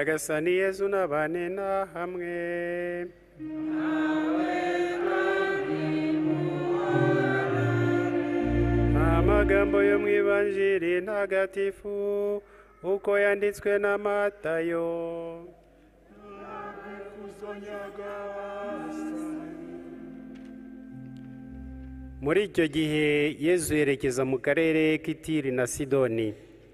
Nyagasani Yezu n'abane na hamwe. Amagambo yo mu Ivanjiri ntagatifu uko yanditswe na Matayo. Muri icyo gihe Yezu yerekeza mu karere k'Itiri na Sidoni.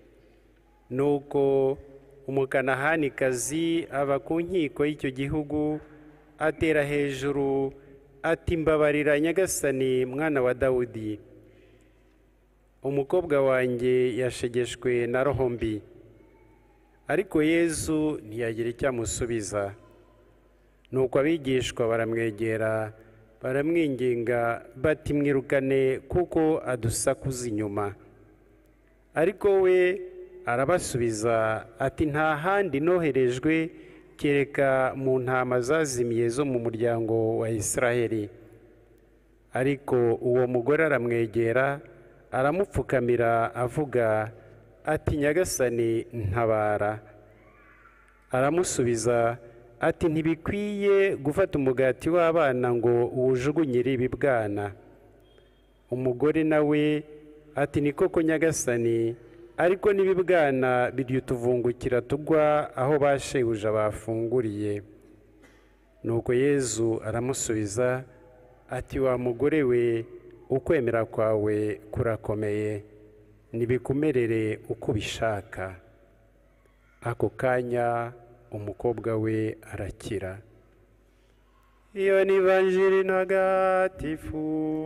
Nuko umukanahanikazi ava ku nkiko y'icyo gihugu atera hejuru ati, mbabarira Nyagasani mwana wa Dawudi, umukobwa wanjye yashegeshwe na roho mbi. Ariko Yezu ntiyagira icyo amusubiza. Nuko abigishwa baramwegera baramwinginga bati, mwirukane kuko adusakuza inyuma. Ariko we arabasubiza ati, nta handi noherejwe kereka mu ntama zazimiye zo mu muryango wa Isiraheli. Ariko uwo mugore aramwegera aramupfukamira avuga ati, Nyagasani ntabara. Aramusubiza ati, ntibikwiye gufata umugati w'abana ngo uwujugunyire ibibwana. Umugore nawe ati, ni koko Nyagasani, ariko n'ibibwana birya utuvungukira tugwa aho ba shebuja bafunguriye. Nuko Yezu aramusubiza ati, wa mugore we, ukwemera kwawe kurakomeye, nibikumerere uko bishaka. Ako kanya umukobwa we arakira. Iyo ni Ivanjiri ntagatifu.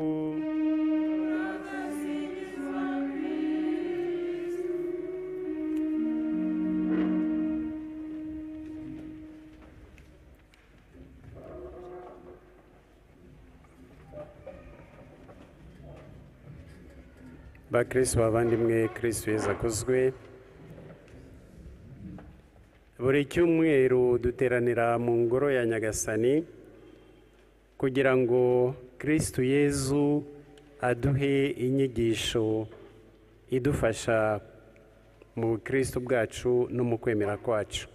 Bakristo bavandimwe, Kristu Yezu akozwe. Buri cyumweru duteranira mu ngoro ya Nyagasani kugira ngo Kristu Yezu aduhe inyigisho idufasha mu Kristu bwacu no mu kwemera kwacu.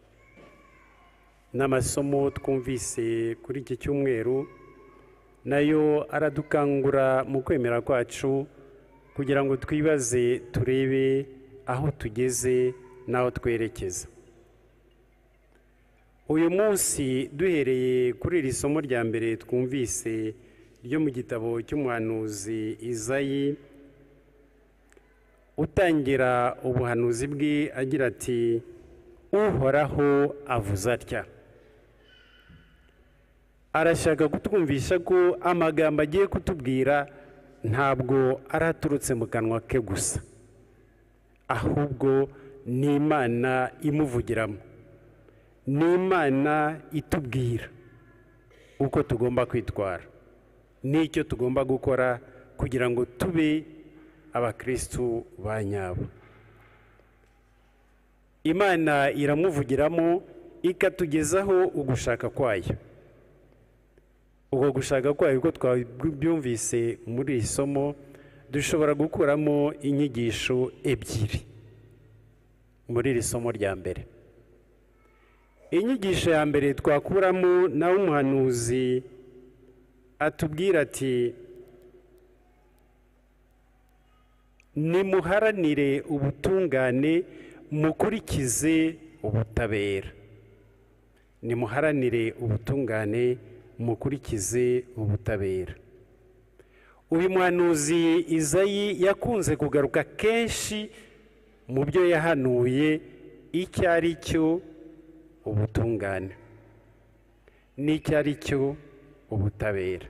N'amasomo twumvise kuri iki cyumweru nayo aradukangura mu kwemera kwacu kugira ngo twibaze turebe aho tugeze n'aho twerekeza. Uyu munsi duhereye kuri iri somo rya mbere twumvise ryo mu gitabo cy'umuhanuzi Izayi, utangira ubuhanuzi bwe agira ati, Uhoraho avuze atya. Arashaka kutwumvisha ko amagambo agiye kutubwira ntabwo araturutse mu kanwa ke gusa, ahubwo ni Imana imuvugiramo, ni Imana itubwira uko tugomba kwitwara, n'icyo tugomba gukora kugira ngo tube abakristu ba nyabo. Imana iramuvugiramo ikatugezaho ugushaka kwayo. Uko gushaka kwayo ko twabyumvise muri iri somo, dushobora gukuramo inyigisho ebyiri muri iri somo rya mbere. Inyigisho ya mbere twakuramo nawe umuhanuzi atubwira ati, nimuharanire ubutungane mukurikize ubutabera. Nimuharanire ubutungane mukurikize ubutabera. Uyu muhanuzi Izayi yakunze kugaruka kenshi mu byo yahanuye icyo ari cyo ubutungane n'icyo ari cyo ubutabera.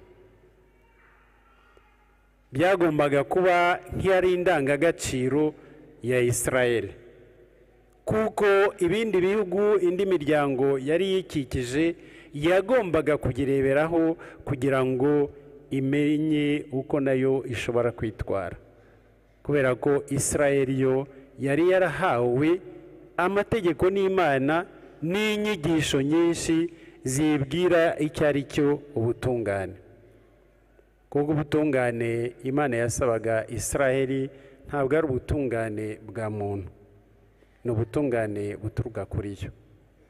Byagombaga kuba nk'iyari indangagaciro ya Isirayeli, kuko ibindi bihugu, indi miryango yari yikikije yagombaga kugireberaho kugira ngo imenye uko nayo ishobora kwitwara, kubera ko Isirayeli yo yari yarahawe amategeko n'Imana n'inyigisho nyinshi zibwira icyo ari cyo ubutungane. Kuko ubutungane Imana yasabaga Isirayeli ntabwo ari ubutungane bwa muntu, ni ubutungane buturuka kuri yo.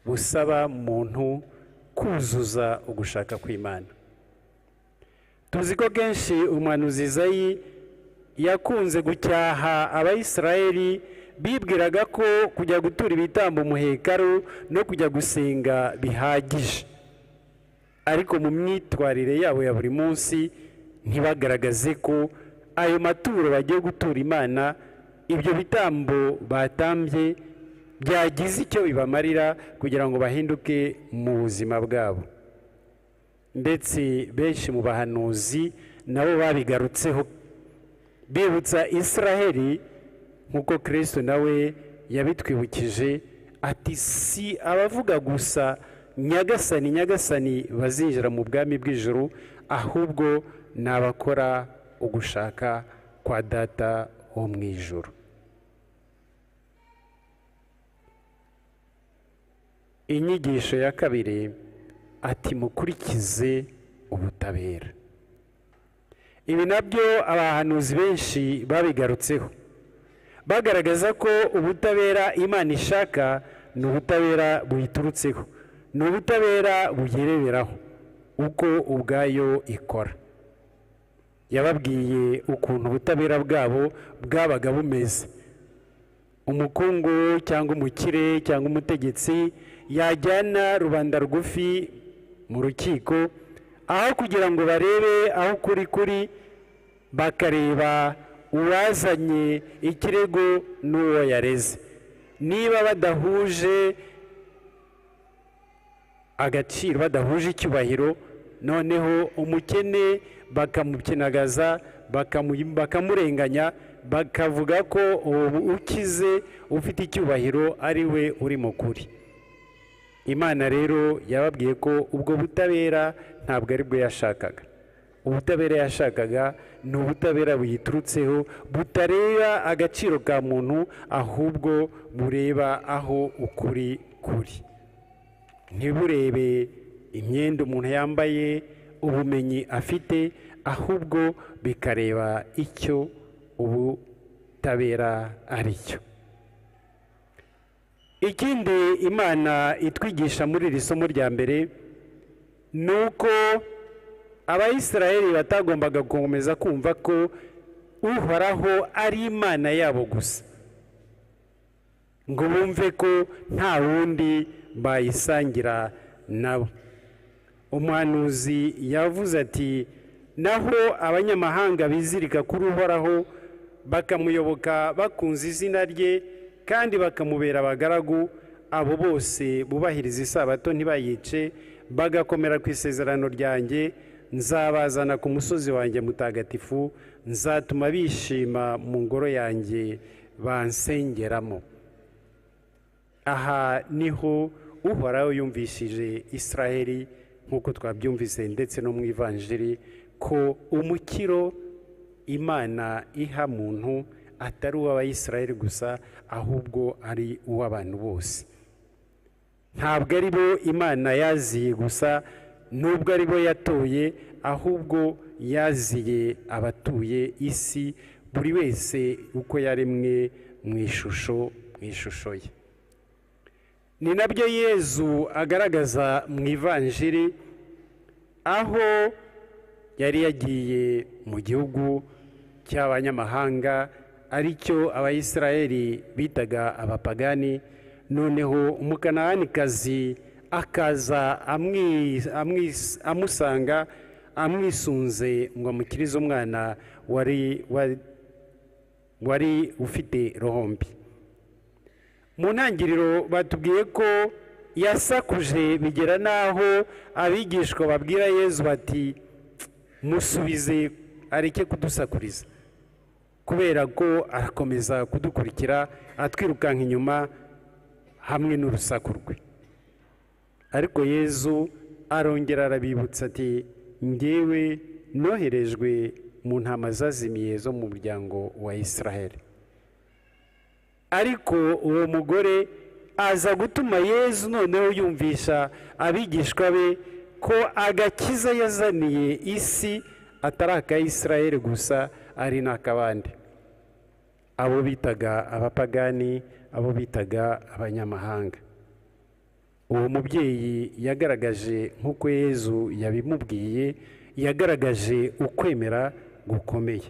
busaba muntu kuzuza ugushaka kw'Imana. Tuzi ko kenshi umuhanuzi Izayi yakunze gucyaha Abayisiraheli bibwiraga ko kujya gutura ibitambo mu hekaru no kujya gusenga bihagije, ariko mu myitwarire yabo ya buri munsi ntibagaragaze ko ayo maturo bagiye gutura Imana, ibyo bitambo batambye byagize icyo bibamarira kugira ngo bahinduke mu buzima bwabo. Ndetse benshi mu bahanuzi nabo babigarutseho bibutsa Israheli nk'uko Kristo nawe yabitwibukije ati si abavuga gusa nyagasani nyagasani bazinjira mu bwami bw'ijuru, ahubwo n'abakora ugushaka kwa data wo mu ijuru. Inyigisho ya kabiri ati mukurikize ubutabera. Ibi nabyo abahanuzi benshi babigarutseho bagaragaza ko ubutabera Imana ishaka ni ubutabera buyiturutseho, ni ubutabera buyireberaho uko ubwayo ikora. Yababwiye ukuntu ubutabera bwabo bwabaga bumeze. Umukungu cyangwa umukire cyangwa umutegetsi yajyana rubanda rugufi mu rukiko, aho kugira ngo barebe aho kuri bakareba uwazanye ikirego n'uwo yareze. Niba badahuje agaciro, badahuje icyubahiro, noneho umukene bakamukinagaza, bakamurenganya, bakavuga ko ukize ufite icyubahiro ari we uri mu kuri. Imana rero yababwiye ko ubwo butabera ntabwo ari bwo yashakaga. Ubutabera yashakaga ni ubutabera buyiturutseho, butareba agaciro ka muntu, ahubwo bureba aho ukuri kuri. Ntiburebe imyenda umuntu yambaye, ubumenyi afite, ahubwo bikareba icyo ubutabera ari cyo. Ikindi Imana itwigisha muri iri somo rya mbere ni uko Abayisiraheli batagombaga gukomeza kumva ko Uhoraho ari Imana yabo gusa, ngo bumve ko nta wundi bayisangira nabo. Umuhanuzi yavuze ati naho abanyamahanga bizirika kuri Uhoraho bakamuyoboka bakunze izina rye kandi bakamubera abagaragu, abo bose bubahiriza isabato ntibayice, bagakomera ku isezerano ryanjye, nzabazana ku musozi wanjye mutagatifu, nzatuma bishima mu ngoro yanjye bansengeramo. Aha niho Uhoraho yumvishije Israheli nk'uko twabyumvise ndetse no mu ivanjiri ko umukiro Imana iha muntu atari uw'Abayisiraheli gusa, ahubwo ari uw'abantu bose. Ntabwo ari bo Imana yaziye gusa, nubwo ari bo yatoye, ahubwo yaziye abatuye isi, buri wese uko yaremwe mu ishusho ye. Ni nabyo Yezu agaragaza mu ivanjiri, aho yari yagiye mu gihugu cy'abanyamahanga aricyo Abayisiraheli bitaga abapagani, noneho umukanaanikazi akaza amusanga amwisunze ngo amukirize umwana wari ufite rohombi. Mu ntangiriro batubwiye ko yasakuje bigera naho abigishwa babwira Yezu bati musubize areke kudusakuriza, kubera ko arakomeza kudukurikira atwirukanka inyuma hamwe n'urusaku rwe. Ariko Yezu arongera arabibutsa ati njyewe noherejwe mu ntama zazimiye zo mu muryango wa Israheli. Ariko uwo mugore aza gutuma Yezu noneho yumvisha abigishwa be ko agakiza yazaniye isi atari aka Israheli gusa, ari n'akabandi, abo bitaga abapagani, abo bitaga abanyamahanga. uwo mubyeyi yagaragaje nk'uko Yezu yabimubwiye, yagaragaje ukwemera gukomeye.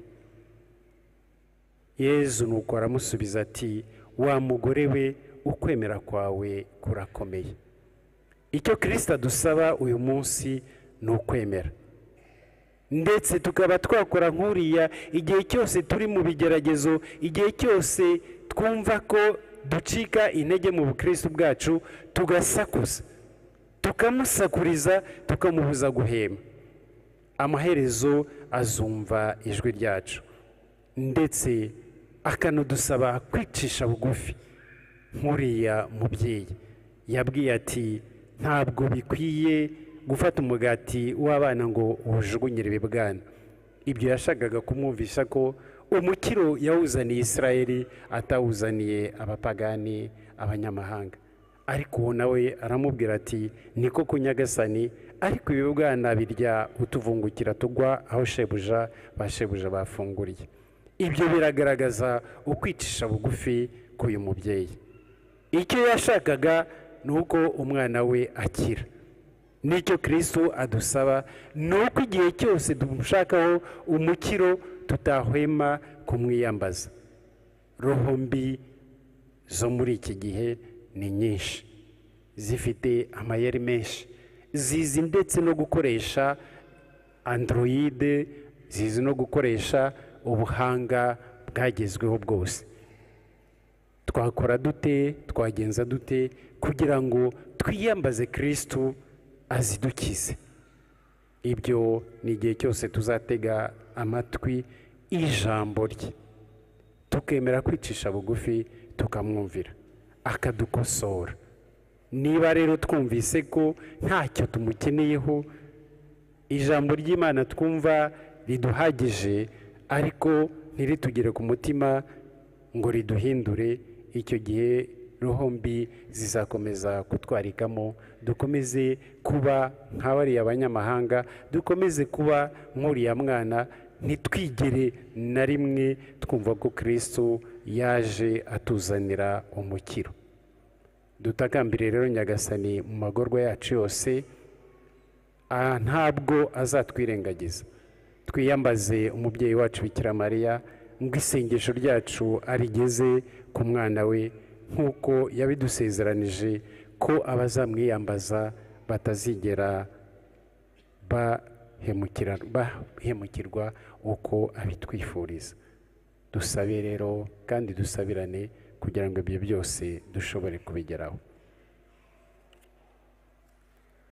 Yezu nuko aramusubiza ati, wa mugore we, ukwemera kwawe kurakomeye. Icyo Kristo adusaba uyu munsi ni ukwemera, ndetse tukaba twakora nk'uriya igihe cyose turi mu bigeragezo, igihe cyose twumva ko ducika intege mu bukristo bwacu, tugasakuza, tukamusakuriza, tukamubuza guhema. Amaherezo azumva ijwi ryacu, ndetse akanadusaba kwicisha bugufi nk'uriya mubyeyi yabwiye ati, ntabwo bikwiye gufata umugati w'abana ngo uwujugunyire ibibwana. Ibyo yashakaga kumwumvisha ko umukiro yawuzaniye Isirayeli atawuzaniye abapagani, abanyamahanga. Ariko uwo nawe aramubwira ati, niko ku Nyagasani, ariko ibibwana birya utuvungukira tugwa aho shebuja bafunguriye. Ibyo biragaragaza ukwicisha bugufi k'uyu mubyeyi. Icyo yashakaga ni uko umwana we akira. Nicyo Kristo adusaba, ni uko igihe cyose dushakaho umukiro tutahwema kumwiyambaza. Roho mbi zo muri iki gihe ni nyinshi, zifite amayeri menshi, zizi ndetse no gukoresha Android, zizi no gukoresha ubuhanga bwagezweho bwose. Twakora dute, twagenza dute kugira ngo twiyambaze Kristo azidukize? Ibyo ni igihe cyose tuzatega amatwi ijambo rye, tukemera kwicisha bugufi, tukamwumvira, akadukosora. Niba rero twumvise ko ntacyo tumukeneyeho, ijambo ry'Imana twumva riduhagije, ariko ntiritugere ku mutima ngo riduhindure, icyo gihe roho mbi zizakomeza kutwarikamo, dukomeze kuba nk'abariya abanyamahanga, dukomeze kuba nk'uriya mwana, ntitwigere na rimwe twumva ko Kristo yaje atuzanira umukiro. Dutakambire rero Nyagasani mu magorwa yacu yose, ntabwo azatwirengagiza. Twiyambaze umubyeyi wacu Bikira Mariya, ngo isengesho ryacu arigeze ku mwana we, nk'uko yabidusezeranije ko abazamwiyambaza batazigera bahemukirwa uko abitwifuriza. Dusabe rero kandi dusabirane kugira ngo ibyo byose dushobore kubigeraho.